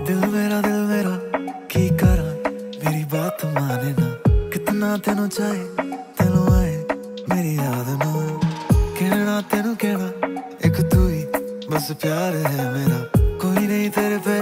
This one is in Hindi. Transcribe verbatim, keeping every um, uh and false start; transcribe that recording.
दिल मेरा दिल मेरा की करा मेरी बात माने ना कितना तेनू चाहे तेनू आए मेरी याद ना कहना तेनू कहना एक तू ही बस प्यार है मेरा कोई नहीं तेरे पे